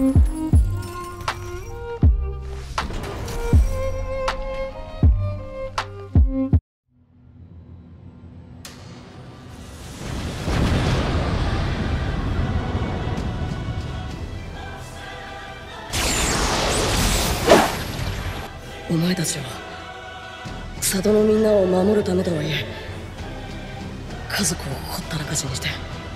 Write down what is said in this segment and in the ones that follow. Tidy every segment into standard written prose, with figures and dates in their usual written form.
お前たちは里のみんなを守るためとはいえ家族をほったらかしにして。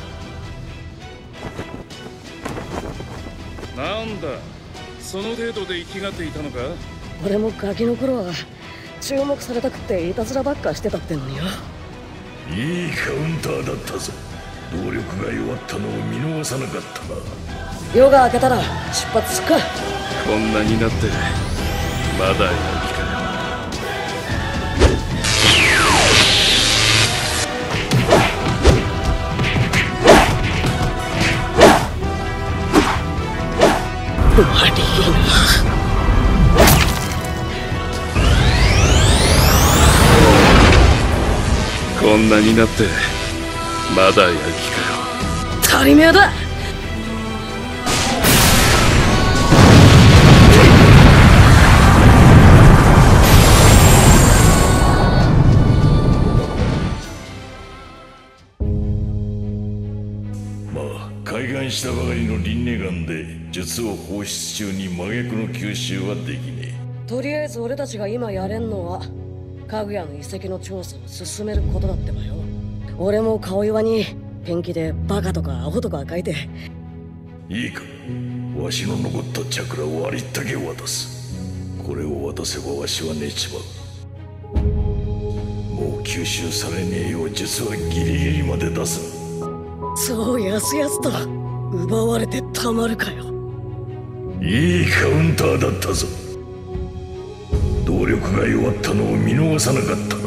なんだ、その程度で生きがっていたのか。 俺もガキの頃は注目されたくっていたずらばっかしてたってのによ。 いいカウンターだったぞ。動力が弱ったのを見逃さなかったな。 夜が明けたら出発すっか。 こんなになってまだやる気かよ。 悪いな。 こんなになってまだやる気かよ。 足りめえだ。 開眼したばかりの輪廻眼で術を放出中に真逆の吸収はできねえ。 とりあえず俺たちが今やれんのはかぐやの遺跡の調査を進めることだってばよ。俺も顔岩にペンキでバカとかアホとか書いて。 いいか、わしの残ったチャクラをありったけ渡す。これを渡せばわしは寝ちまう。もう吸収されねえよう術はギリギリまで出す。 そうやすやすと奪われてたまるかよ。 いいカウンターだったぞ。動力が弱ったのを見逃さなかった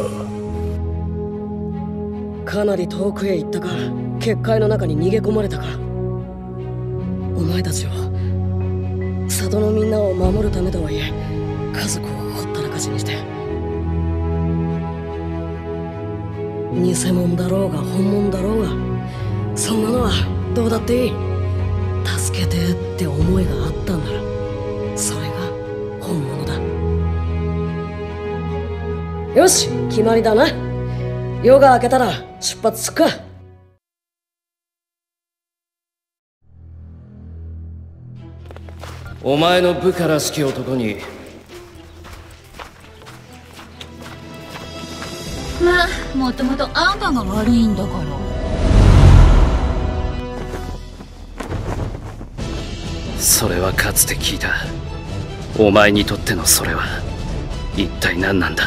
な。 かなり遠くへ行ったか、結界の中に逃げ込まれたか。お前たちは里のみんなを守るためとはいえ家族をほったらかしにして。偽物だろうが本物だろうがそんなのはどうだっていい。助けてって思いがあったんならそれが本物だ。よし、決まりだな。夜が明けたら出発すっか。 お前の部下らしき男に。 まあもともとあんたが悪いんだから。 それはかつて聞いた。お前にとってのそれは一体何なんだ。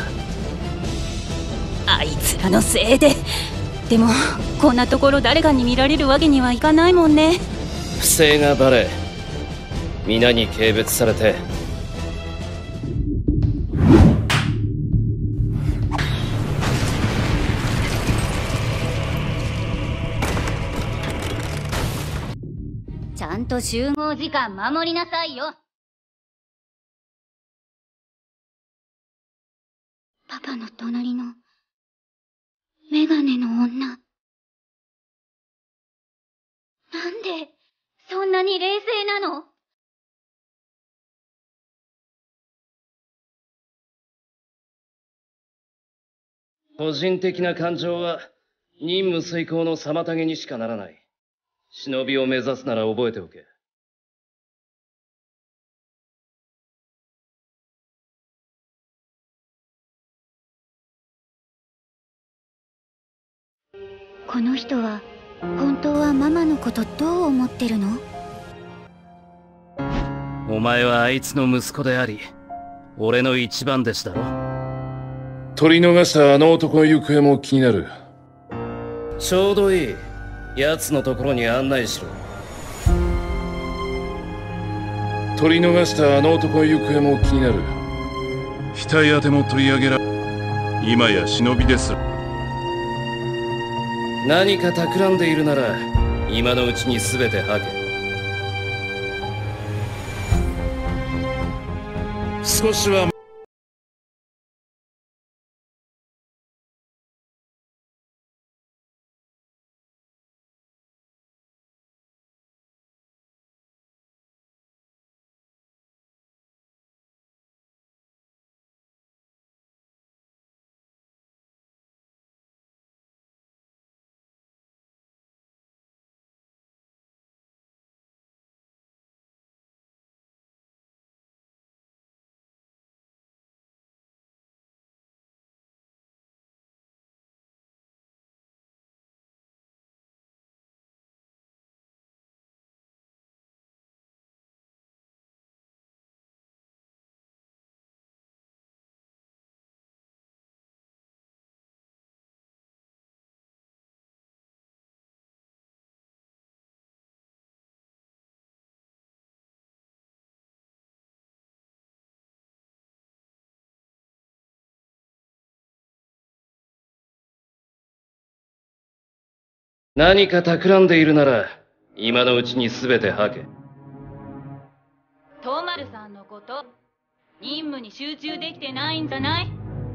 あいつらのせいで。でもこんなところ誰かに見られるわけにはいかないもんね。 不正がバレ皆に軽蔑されて。 ちゃんと集合時間守りなさいよ。パパの隣のメガネの女。なんでそんなに冷静なの？ 個人的な感情は任務遂行の妨げにしかならない。忍びを目指すなら覚えておけ。 この人は本当はママのことどう思ってるの？ お前はあいつの息子であり俺の一番弟子だろ。 取り逃したあの男の行方も気になる。 ちょうどいい。奴のところに案内しろ。 取り逃したあの男の行方も気になる。額当ても取り上げら今や忍びですら。 何か企んでいるなら今のうちに全て吐け。 少しは何か企んでいるなら、今のうちに全て吐け。 トマルさんのこと、任務に集中できてないんじゃない？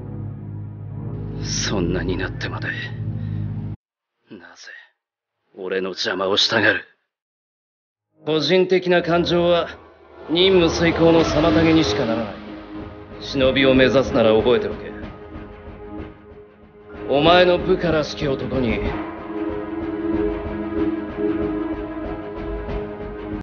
そんなになってまで、なぜ、俺の邪魔をしたがる。個人的な感情は、任務遂行の妨げにしかならない。忍びを目指すなら覚えておけ。お前の部下らしき男に